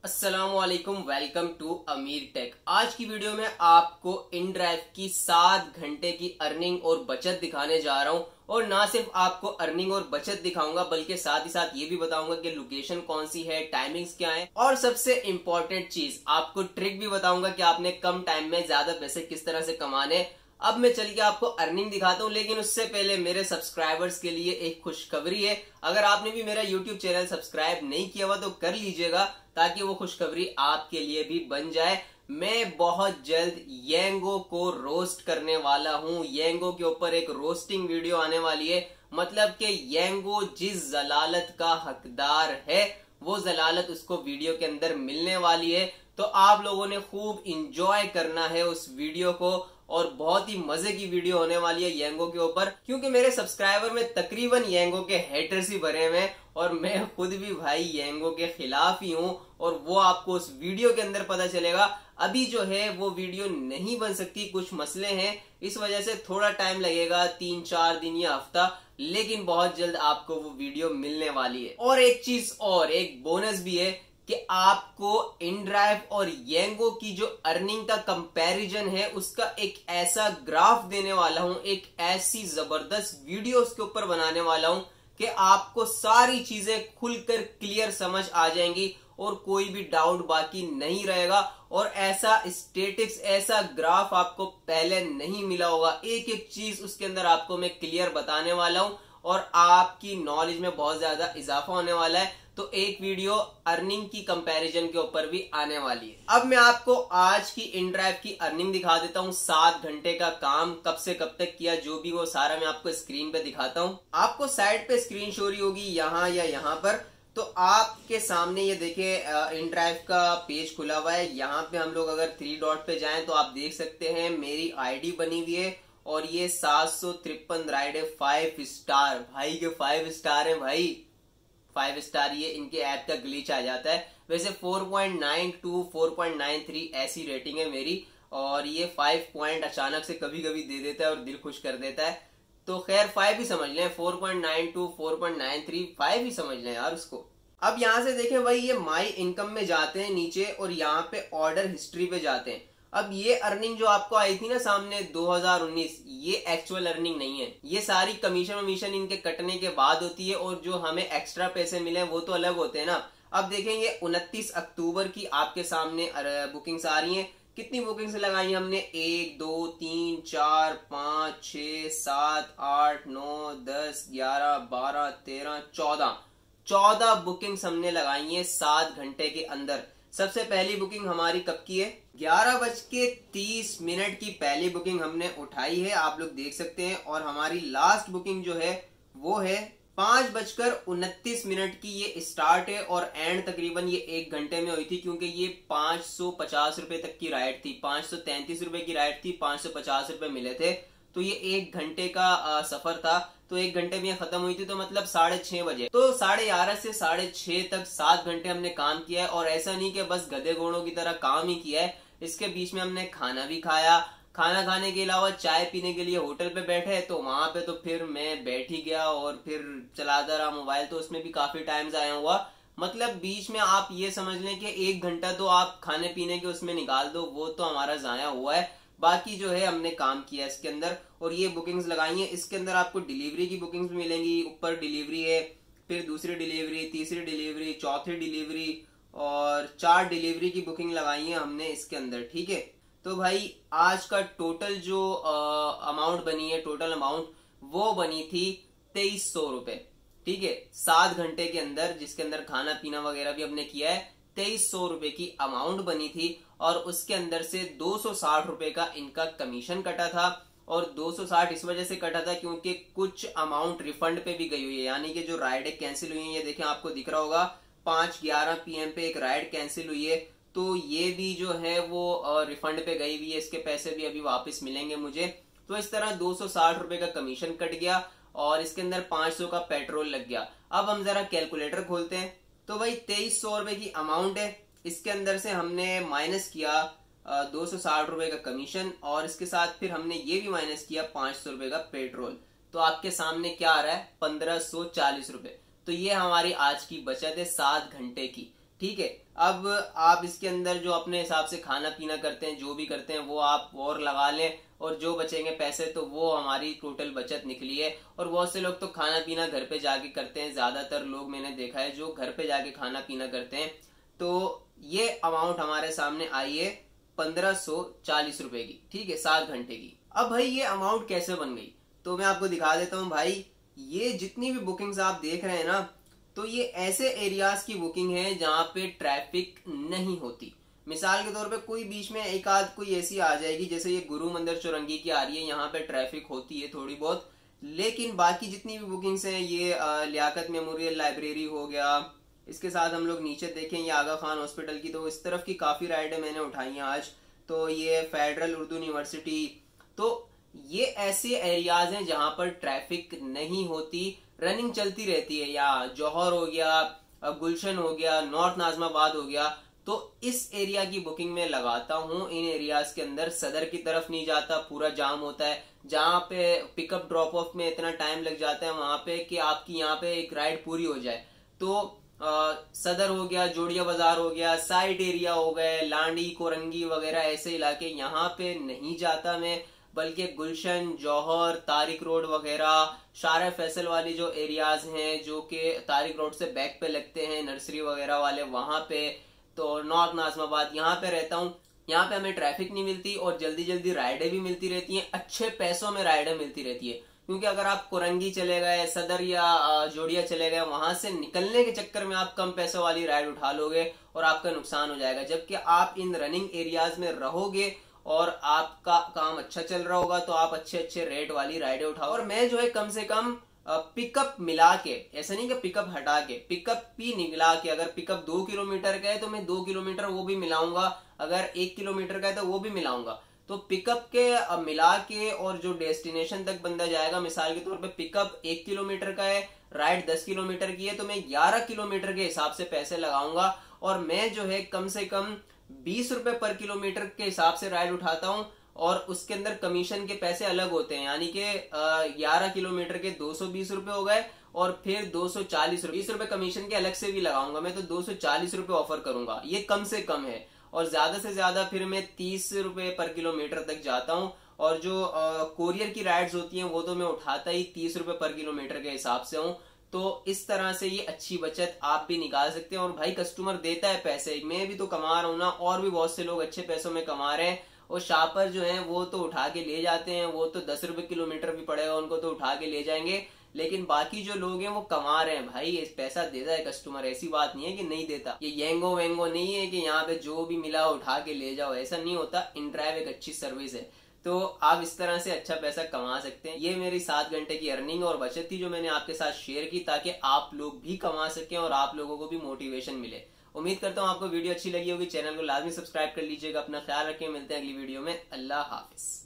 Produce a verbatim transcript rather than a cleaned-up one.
अस्सलामुअलैकुम, welcome to अमीर take. आज की वीडियो में आपको इनड्राइव की सात घंटे की अर्निंग और बचत दिखाने जा रहा हूं। और ना सिर्फ आपको अर्निंग और बचत दिखाऊंगा बल्कि साथ ही साथ ये भी बताऊंगा कि लोकेशन कौन सी है, टाइमिंग्स क्या है, और सबसे इम्पोर्टेंट चीज आपको ट्रिक भी बताऊंगा कि आपने कम टाइम में ज्यादा पैसे किस तरह से कमाने। अब मैं चल के आपको अर्निंग दिखाता हूँ, लेकिन उससे पहले मेरे सब्सक्राइबर्स के लिए एक खुशखबरी है। अगर आपने भी मेरा यूट्यूब चैनल सब्सक्राइब नहीं किया हुआ तो कर लीजिएगा ताकि वो खुशखबरी आपके लिए भी बन जाए। मैं बहुत जल्द येंगो को रोस्ट करने वाला हूँ। येंगो के ऊपर एक रोस्टिंग वीडियो आने वाली है। मतलब कि येंगो जिस जलालत का हकदार है वो जलालत उसको वीडियो के अंदर मिलने वाली है। तो आप लोगों ने खूब इंजॉय करना है उस वीडियो को, और बहुत ही मजे की वीडियो होने वाली है येंगो के ऊपर, क्योंकि मेरे सब्सक्राइबर में तकरीबन येंगो के हेटर्स ही भरे हुए हैं और मैं खुद भी भाई येंगो के खिलाफ ही हूं। और वो आपको उस वीडियो के अंदर पता चलेगा। अभी जो है वो वीडियो नहीं बन सकती, कुछ मसले हैं, इस वजह से थोड़ा टाइम लगेगा, तीन चार दिन या हफ्ता, लेकिन बहुत जल्द आपको वो वीडियो मिलने वाली है। और एक चीज और, एक बोनस भी है कि आपको इनड्राइव और येंगो की जो अर्निंग का कंपैरिजन है उसका एक ऐसा ग्राफ देने वाला हूं, एक ऐसी जबरदस्त वीडियो उसके ऊपर बनाने वाला हूं कि आपको सारी चीजें खुलकर क्लियर समझ आ जाएंगी और कोई भी डाउट बाकी नहीं रहेगा। और ऐसा स्टेटिक्स, ऐसा ग्राफ आपको पहले नहीं मिला होगा। एक एक चीज उसके अंदर आपको मैं क्लियर बताने वाला हूं और आपकी नॉलेज में बहुत ज्यादा इजाफा होने वाला है। तो एक वीडियो अर्निंग की कंपैरिजन के ऊपर भी आने वाली है। अब मैं आपको आज की इनड्राइव की अर्निंग दिखा देता हूँ। सात घंटे का काम कब से कब तक किया, जो भी वो सारा मैं आपको स्क्रीन पे दिखाता हूँ। आपको साइड पे स्क्रीन शो रही होगी यहाँ या यहाँ पर। तो आपके सामने ये देखिए इनड्राइव का पेज खुला हुआ है। यहाँ पे हम लोग अगर थ्री डॉट पे जाएं तो आप देख सकते हैं मेरी आईडी बनी हुई है और ये सात सौ तिरपन राइड है, फाइव स्टार। भाई के फाइव स्टार है भाई, फाइव स्टार। ये इनके ऐप का ग्लिच आ जाता है। वैसे four point nine two, four point nine three ऐसी रेटिंग है मेरी, और ये फाइव पॉइंट अचानक से कभी कभी दे देता है और दिल खुश कर देता है। तो खैर फाइव ही समझ लें, four point nine two, four point nine three, five ही समझ लें यार उसको। अब यहां से देखें भाई, ये माई इनकम में जाते हैं नीचे और यहाँ पे ऑर्डर हिस्ट्री पे जाते हैं। अब ये अर्निंग जो आपको आई थी ना सामने दो हज़ार उन्नीस, ये एक्चुअल अर्निंग नहीं है। ये सारी कमीशन वमीशन इनके कटने के बाद होती है और जो हमें एक्स्ट्रा पैसे मिले वो तो अलग होते हैं ना। अब देखेंगे उनतीस अक्टूबर की आपके सामने बुकिंग्स आ रही हैं। कितनी बुकिंग्स लगाई हमने? एक, दो, तीन, चार, पांच, छह, सात, आठ, नौ, दस, ग्यारह, बारह, तेरह, चौदह चौदह बुकिंग्स हमने लगाई है सात घंटे के अंदर। सबसे पहली बुकिंग हमारी कब की है? ग्यारह बज के तीस मिनट की पहली बुकिंग हमने उठाई है, आप लोग देख सकते हैं। और हमारी लास्ट बुकिंग जो है वो है पांच बजकर उनतीस मिनट की। ये स्टार्ट है और एंड तकरीबन ये एक घंटे में हुई थी, क्योंकि ये पांच सौ पचास रुपए तक की राइड थी। पांच सौ तैंतीस रुपए की राइड थी, पांच सौ पचास रुपए मिले थे। तो ये एक घंटे का आ, सफर था। तो एक घंटे में ये खत्म हुई थी, तो मतलब साढ़े छह बजे। तो साढ़े ग्यारह से साढ़े छह तक सात घंटे हमने काम किया है। और ऐसा नहीं कि बस गधे घोड़ों की तरह काम ही किया है, इसके बीच में हमने खाना भी खाया। खाना खाने के अलावा चाय पीने के लिए होटल पे बैठे, तो वहां पे तो फिर मैं बैठ ही गया और फिर चलाता रहा मोबाइल। तो उसमें भी काफी टाइम जाया हुआ। मतलब बीच में आप ये समझ लें कि एक घंटा तो आप खाने पीने के उसमें निकाल दो, वो तो हमारा जाया हुआ है। बाकी जो है हमने काम किया इसके अंदर। और ये बुकिंग्स लगाई है। इसके अंदर आपको डिलीवरी की बुकिंग्स भी मिलेंगी। ऊपर डिलीवरी है, फिर दूसरी डिलीवरी, तीसरी डिलीवरी, चौथी डिलीवरी और चार डिलीवरी की बुकिंग लगाई है हमने इसके अंदर। ठीक है, तो भाई आज का टोटल जो अमाउंट बनी है, टोटल अमाउंट वो बनी थी तेईस सौ रुपए। ठीक है, सात घंटे के अंदर, जिसके अंदर खाना पीना वगैरह भी हमने किया है, तेईस सौ रुपए की अमाउंट बनी थी। और उसके अंदर से दो सौ साठ रुपए का इनका कमीशन कटा था। और दो सौ साठ इस वजह से कटा था क्योंकि कुछ अमाउंट रिफंड पे भी गई हुई है, यानी कि जो राइड कैंसिल हुई है, ये देखें आपको दिख रहा होगा पांच ग्यारह पीएम पे एक राइड कैंसिल हुई है। तो ये भी जो है वो रिफंड पे गई हुई है, इसके पैसे भी अभी वापस मिलेंगे मुझे। तो इस तरह दो सौ साठ रुपए का कमीशन कट गया और इसके अंदर पांच सौ का पेट्रोल लग गया। अब हम जरा कैलकुलेटर खोलते हैं। तो भाई तेईस सौ रुपए की अमाउंट है, इसके अंदर से हमने माइनस किया दो सौ साठ रुपए का कमीशन, और इसके साथ फिर हमने ये भी माइनस किया पांच सौ रुपए का पेट्रोल। तो आपके सामने क्या आ रहा है? पंद्रह सौ चालीस रुपए। तो ये हमारी आज की बचत है सात घंटे की। ठीक है। अब आप इसके अंदर जो अपने हिसाब से खाना पीना करते हैं, जो भी करते हैं वो आप और लगा लें, और जो बचेंगे पैसे तो वो हमारी टोटल बचत निकली है। और बहुत से लोग तो खाना पीना घर पे जाके करते हैं, ज्यादातर लोग मैंने देखा है जो घर पे जाके खाना पीना करते हैं। तो ये अमाउंट हमारे सामने आई है पंद्रह सौ चालीस रुपए की, ठीक है, सात घंटे की। अब भाई ये अमाउंट कैसे बन गई, तो मैं आपको दिखा देता हूँ भाई। ये जितनी भी बुकिंग्स आप देख रहे हैं ना, तो ये ऐसे एरियाज की बुकिंग है जहां पे ट्रैफिक नहीं होती। मिसाल के तौर पे कोई बीच में एक आध कोई ऐसी आ जाएगी, जैसे ये गुरु मंदिर चौरंगी की आ रही है, यहाँ पे ट्रैफिक होती है थोड़ी बहुत। लेकिन बाकी जितनी भी बुकिंग्स हैं, ये लियाकत मेमोरियल लाइब्रेरी हो गया, इसके साथ हम लोग नीचे देखें ये आगा खान हॉस्पिटल की, तो इस तरफ की काफी राइडें मैंने उठाई हैं आज। तो ये फेडरल उर्दू यूनिवर्सिटी, तो ये ऐसे एरियाज हैं जहां पर ट्रैफिक नहीं होती, रनिंग चलती रहती है। या जौहर हो गया, गुलशन हो गया, नॉर्थ नाजमाबाद हो गया, तो इस एरिया की बुकिंग में लगाता हूँ। इन एरियाज के अंदर सदर की तरफ नहीं जाता, पूरा जाम होता है। जहां पे पिकअप ड्रॉप ऑफ में इतना टाइम लग जाता है वहां पे कि आपकी यहाँ पे एक राइड पूरी हो जाए, तो आ, सदर हो गया, जोड़िया बाजार हो गया, साइड एरिया हो गए, लांडी कोरंगी वगैरह ऐसे इलाके, यहाँ पे नहीं जाता मैं। बल्कि गुलशन, जौहर, तारिक रोड वगैरह, शारा फैसल वाली जो एरियाज हैं जो कि तारिक रोड से बैक पे लगते हैं, नर्सरी वगैरह वाले, वहां पे, तो नॉर्थ नाजमाबाद, यहाँ पे रहता हूँ। यहाँ पे हमें ट्रैफिक नहीं मिलती और जल्दी जल्दी राइडें भी मिलती रहती हैं, अच्छे पैसों में राइडें मिलती रहती है। क्योंकि अगर आप कोरंगी चले गए, सदर या जोड़िया चले गए, वहां से निकलने के चक्कर में आप कम पैसों वाली राइड उठा लोगे और आपका नुकसान हो जाएगा। जबकि आप इन रनिंग एरियाज में रहोगे और आपका काम अच्छा चल रहा होगा तो आप अच्छे अच्छे रेट वाली राइडें उठाओ। और मैं जो है कम से कम पिकअप मिला के, ऐसा नहीं कि पिकअप हटा के, पिकअप भी मिला के, अगर पिकअप दो किलोमीटर का है तो मैं दो किलोमीटर वो भी मिलाऊंगा, अगर एक किलोमीटर का है तो वो भी मिलाऊंगा। तो पिकअप के मिला के और जो डेस्टिनेशन तक बंदा जाएगा, मिसाल के तौर पे पिकअप एक किलोमीटर का है, राइड दस किलोमीटर की है, तो मैं ग्यारह किलोमीटर के हिसाब से पैसे लगाऊंगा। और मैं जो है कम से कम बीस रुपए पर किलोमीटर के हिसाब से राइड उठाता हूँ, और उसके अंदर कमीशन के पैसे अलग होते हैं। यानी कि ग्यारह किलोमीटर के दो सौ बीस रुपए हो गए, और फिर दो सौ चालीस रुपए बीस रुपए कमीशन के अलग से भी लगाऊंगा मैं, तो दो सौ चालीस रुपए ऑफर करूंगा। ये कम से कम है। और ज्यादा से ज्यादा फिर मैं तीस रुपए पर किलोमीटर तक जाता हूँ। और जो कोरियर की राइड्स होती हैं वो तो मैं उठाता ही तीस रुपए पर किलोमीटर के हिसाब से हूँ। तो इस तरह से ये अच्छी बचत आप भी निकाल सकते हैं। और भाई कस्टमर देता है पैसे, मैं भी तो कमा रहा हूँ ना, और भी बहुत से लोग अच्छे पैसों में कमा रहे हैं। और शापर जो है वो तो उठा के ले जाते हैं, वो तो दस रुपए किलोमीटर भी पड़ेगा उनको तो उठा के ले जाएंगे। लेकिन बाकी जो लोग हैं वो कमा रहे हैं भाई, इस पैसा देता है कस्टमर, ऐसी बात नहीं है कि नहीं देता। ये येंगो वेंगो नहीं है कि यहाँ पे जो भी मिला उठा के ले जाओ, ऐसा नहीं होता। इनड्राइव एक अच्छी सर्विस है, तो आप इस तरह से अच्छा पैसा कमा सकते हैं। ये मेरी सात घंटे की अर्निंग और बचत थी जो मैंने आपके साथ शेयर की, ताकि आप लोग भी कमा सकें और आप लोगों को भी मोटिवेशन मिले। उम्मीद करता हूँ आपको वीडियो अच्छी लगी होगी। चैनल को लाजमी सब्सक्राइब कर लीजिएगा। अपना ख्याल रखें, मिलते हैं अगली वीडियो में। अल्लाह हाफिज।